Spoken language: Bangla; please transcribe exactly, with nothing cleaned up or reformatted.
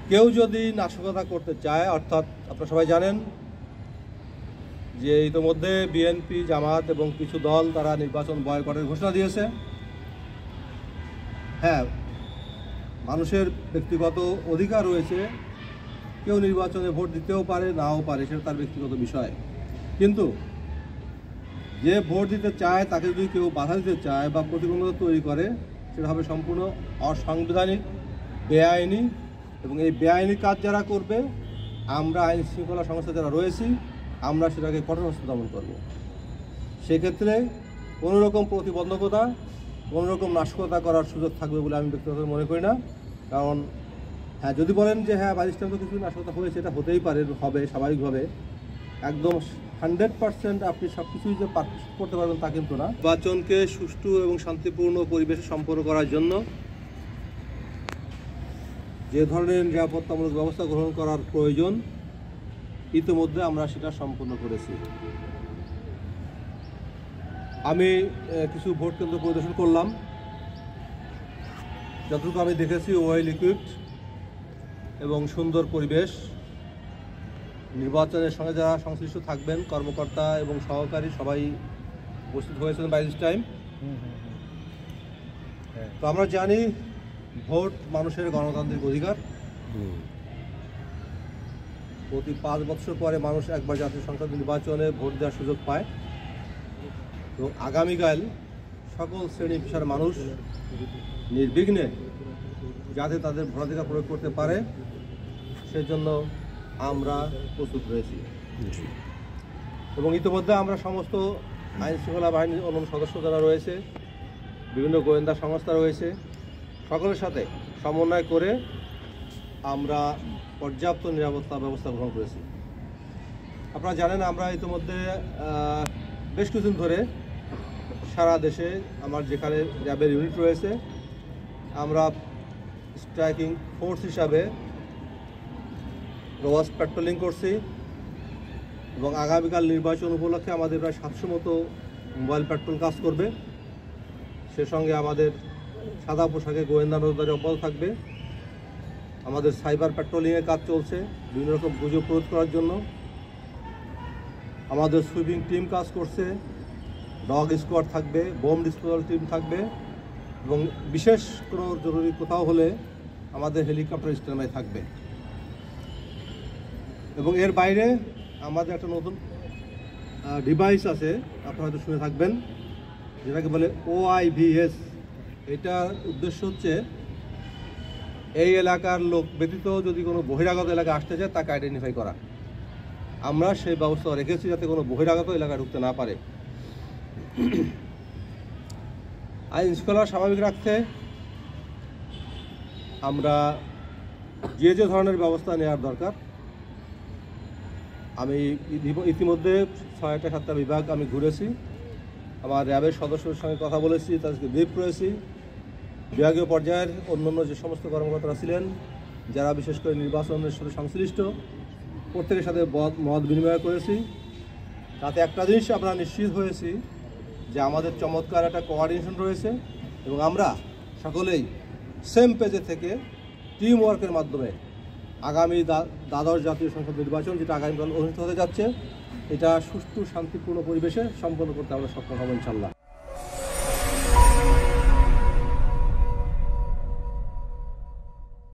কেউ যদি নাশকতা করতে চায়, অর্থাৎ আপনারা সবাই জানেন যে ইতিমধ্যে বিএনপি, জামাত এবং কিছু দল তারা নির্বাচন বয়কটের ঘোষণা দিয়েছে। হ্যাঁ, মানুষের ব্যক্তিগত অধিকার রয়েছে, কেউ নির্বাচনে ভোট দিতেও পারে, নাও পারে, সেটা তার ব্যক্তিগত বিষয়। কিন্তু যে ভোট দিতে চায় তাকে যদি কেউ বাধা দিতে চায় বা প্রতিবন্ধকতা তৈরি করে, সেটা হবে সম্পূর্ণ অসাংবিধানিক, বেআইনি। এবং এই বেআইনি কাজ যারা করবে, আমরা আইন শৃঙ্খলা সংস্থা যারা রয়েছি, আমরা সেটাকে কঠোর হস্তে দমন করব। সেক্ষেত্রে কোনো রকম প্রতিবন্ধকতা, কোনো রকম নাশকতা করার সুযোগ থাকবে বলে আমি ব্যক্তিগত মনে করি না। কারণ হ্যাঁ, যদি বলেন যে হ্যাঁ বাইশ তো কিছু নাশকতা হয়েছে, এটা হতেই পারে, হবে স্বাভাবিকভাবে। একদম হান্ড্রেড পার্সেন্ট আপনি সব কিছুই যে করতে পারবেন তা কিন্তু না। নির্বাচনকে সুষ্ঠু এবং শান্তিপূর্ণ পরিবেশে সম্পন্ন করার জন্য যে ধরনের নিরাপত্তামূলক ব্যবস্থা গ্রহণ করার প্রয়োজন, ইতিমধ্যে আমরা সেটা সম্পন্ন করেছি। আমি কিছু ভোট কেন্দ্র পরিদর্শন করলাম, যতটুকু আমি দেখেছি ওয়েল ইকুইপড এবং সুন্দর পরিবেশ। নির্বাচনের সঙ্গে যারা সংশ্লিষ্ট থাকবেন, কর্মকর্তা এবং সহকারী সবাই উপস্থিত হয়েছেন বাই দিস টাইম। তো আমরা জানি ভোট মানুষের গণতান্ত্রিক অধিকার। প্রতি পাঁচ বছর পরে মানুষ একবার জাতীয় সংসদ নির্বাচনে ভোট দেওয়ার সুযোগ পায়। এবং আগামীকাল সকল শ্রেণী পেশার মানুষ নির্বিঘ্নে যাতে তাদের ভোটাধিকার প্রয়োগ করতে পারে, সেজন্য আমরা প্রস্তুত রয়েছি। এবং ইতিমধ্যে আমরা সমস্ত আইন শৃঙ্খলা বাহিনীর অন্যান্য সদস্য যারা রয়েছে, বিভিন্ন গোয়েন্দা সংস্থা রয়েছে, সকলের সাথে সমন্বয় করে আমরা পর্যাপ্ত নিরাপত্তা ব্যবস্থা গ্রহণ করেছি। আপনারা জানেন আমরা ইতিমধ্যে বেশ কিছুদিন ধরে সারা দেশে আমার যেখানে র্যাবের ইউনিট রয়েছে, আমরা স্ট্রাইকিং ফোর্স হিসাবে রোয়াজ প্যাট্রোলিং করছি। এবং আগামীকাল নির্বাচন উপলক্ষে আমাদের প্রায় সাতশো মতো মোবাইল প্যাট্রোল কাজ করবে। সে সঙ্গে আমাদের সাদা পোশাকে গোয়েন্দা নজরদারি অব্যাহত থাকবে। আমাদের সাইবার প্যাট্রোলিংয়ের কাজ চলছে বিভিন্ন রকম গুজব প্রতিরোধ করার জন্য। আমাদের সুইপিং টিম কাজ করছে, ডগ স্কোয়াড থাকবে, বোম ডিসপোজাল টিম থাকবে, এবং বিশেষ কোনো জরুরি কোথাও হলে আমাদের হেলিকপ্টার স্ট্যান্ডবাই থাকবে। এবং এর বাইরে আমাদের একটা নতুন ডিভাইস আছে, আপনারা হয়তো শুনে থাকবেন, যেটাকে বলে ওআইভিএস। এটার উদ্দেশ্য হচ্ছে এই এলাকার লোক ব্যতীত যদি কোনো বহিরাগত এলাকায় আসতে চায় তাকে আইডেন্টিফাই করা। আমরা সেই ব্যবস্থা রেখেছি যাতে কোনো বহিরাগত এলাকায় ঢুকতে না পারে। আইন শৃঙ্খলা স্বাভাবিক রাখতে আমরা যে যে ধরনের ব্যবস্থা নেওয়ার দরকার, আমি ইতিমধ্যে ছয়টা সাতটা বিভাগ আমি ঘুরেছি, আমার র্যাবের সদস্যদের সঙ্গে কথা বলেছি, তাদেরকে ব্রিফ করেছি। বিভাগীয় পর্যায়ের অন্যান্য যে সমস্ত কর্মকর্তারা ছিলেন, যারা বিশেষ করে নির্বাচনের সাথে সংশ্লিষ্ট, প্রত্যেকের সাথে মত বিনিময় করেছি। তাতে একটা জিনিস আমরা নিশ্চিত হয়েছি যে আমাদের চমৎকার একটা কোঅর্ডিনেশন রয়েছে এবং আমরা সকলেই সেম পেজে থেকে টিম ওয়ার্কের মাধ্যমে আগামী দ্বাদশ জাতীয় সংসদ নির্বাচন, যেটা আগামীকাল অনুষ্ঠিত হতে যাচ্ছে, এটা সুষ্ঠু শান্তিপূর্ণ পরিবেশে সম্পন্ন করতে আমরা সক্ষম হব ইনশাল্লাহ।